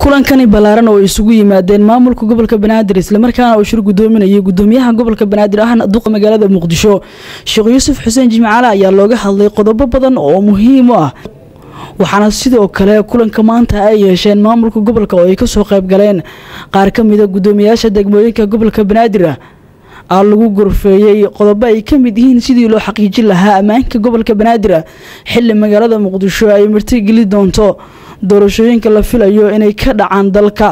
kulankani balaaran oo isugu yimaadeen maamulka gobolka Banaadir isla markaana uu shir gudoominayay gudoomiyaha gobolka Banaadir ahna duqa magaalada Muqdisho Sheekh Yuusuf Xuseen Jimcaale ayaa looga hadlay qodobo badan oo muhiim ah waxaana sidoo kale kulanka maanta ay yeesheen maamulka gobolka oo ay ka soo qayb galeen qaar ka mid ah gudoomiyaasha degmooyinka gobolka Banaadir lagu gorfeeyay qodobo ay ka mid yihiin sidii loo xaqiijin lahaa ammaanka gobolka Banaadir xilli magaalada Muqdisho ay martigeli doonto doorashooyinka la filayo inay ka dhacaan dalka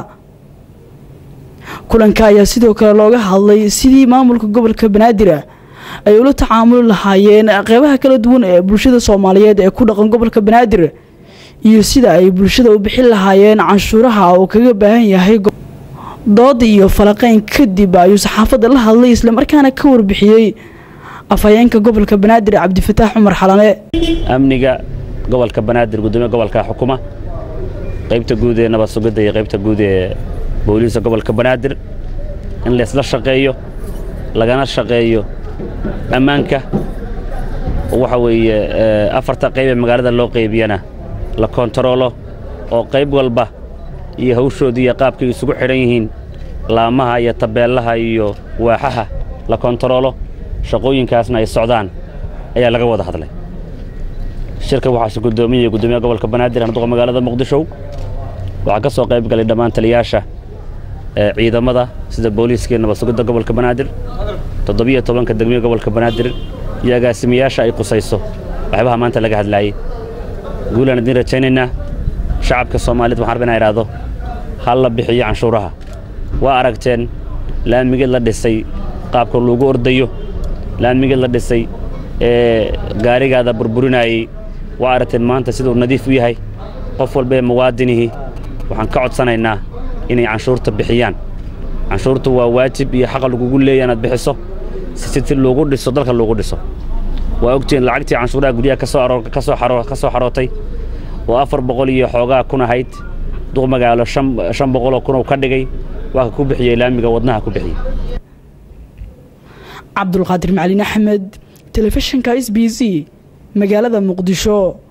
kulanka ayaa sidoo kale looga hadlay sidii maamulka gobolka Banaadir ay ula tacaamul lahaayeen qaybaha kala duwan ee bulshada Soomaaliyeed ee ku dhaqan gobolka Banaadir iyo sida ay bulshada u bixin lahaayeen canshuuraha oo kaga baahan yahay dood iyo falaqeyn kadib ayuu saxaafadda la hadlay isla markaana ka warbixiyay afhayeenka gobolka Banaadir Cabdifataax Umar Xalane amniga gobolka Banaadir gudoomiyaha gobolka xukuma qaybta guud ee nabad sugidda iyo qaybta guud ee booliska gobolka Banaadir in la isla shaqeeyo lagana shaqeeyo ammaanka waxa weeye afarta qayb ee magaalada loo qaybiyana la kontaroolo oo qayb walba iyo hawshoodii iyo qaabkii isugu xiran yihiin laamaha iyo tabeelaha iyo waaxaha la kontaroolo shaqooyinkaasna ay socdaan ayaa laga wada hadlay shirka waxaa gudoomiyaha gobolka Banaadir ahna duqa magaalada Muqdisho waxa ka soo qayb galay dhammaan taliyaasha ciidamada sida booliska nabad sugidda gobolka Banaadir 17 degmooyinka gobolka Banaadir iyo agaasimayaasha ay qusayso waxyaabaha maanta laga hadlayay guulaan idin rajaynaynaa shacabka Soomaaliyeed waxaan rabnaa iraado hal la bixiyo canshuuraha waa aragteen laamiga la dhisay qaabka loogu ordayo laamiga la dhisay gaarigaada burburinayay waa aragteen maanta sidoo nadiif u yahay qof walba muwaadinihi waxaan ka codsanaynaa inay canshuurta bixiyaan canshuurtu waa waajib iyo xaq lagu leeyahay inaad bixiso si loogu dhiso dalka loogu dhiso waa ogtiin lacagtii canshuuraha guriga ka soo xarootay oo 400 iyo xoogaa kun ahayd duq magaalo 500 kun oo ka dhigay waa ku bixiyay laamiga wadnaha ku bixiyay Cabdulqaadir Macalin Axmed telefishinka SBC magaalada Muqdisho